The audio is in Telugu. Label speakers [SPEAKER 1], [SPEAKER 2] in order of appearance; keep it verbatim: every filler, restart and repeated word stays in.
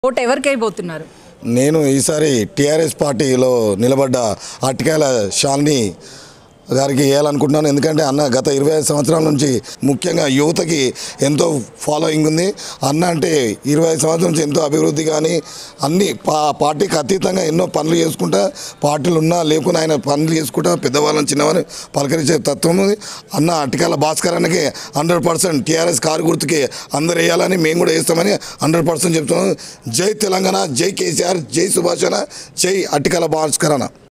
[SPEAKER 1] ఓటు ఎవరికి అయిపోతున్నారు?
[SPEAKER 2] నేను ఈసారి టీఆర్ఎస్ పార్టీలో నిలబడ్డ అట్టికాయల శాలిని గారికి వేయాలనుకుంటున్నాను. ఎందుకంటే అన్న గత ఇరవై ఐదు సంవత్సరాల నుంచి ముఖ్యంగా యువతకి ఎంతో ఫాలోయింగ్ ఉంది. అన్న అంటే ఇరవై ఐదు సంవత్సరాల నుంచి ఎంతో అభివృద్ధి కానీ అన్ని పా పార్టీకి అతీతంగా ఎన్నో పనులు చేసుకుంటా, పార్టీలు ఉన్నా లేకున్నా ఆయన పనులు చేసుకుంటా పెద్దవాళ్ళని చిన్నవాళ్ళని పలకరించే తత్వం ఉంది. అన్న అట్టికాయల భాస్కర్ అన్నకి హండ్రెడ్ పర్సెంట్ టీఆర్ఎస్ కారు గుర్తుకి అందరు వేయాలని మేము కూడా వేస్తామని హండ్రెడ్ పర్సెంట్ చెప్తున్నాను. జై తెలంగాణ, జై కేసీఆర్, జై సుభాష్ అన్న, జై అట్టికాయల భాస్కర్ అన్న.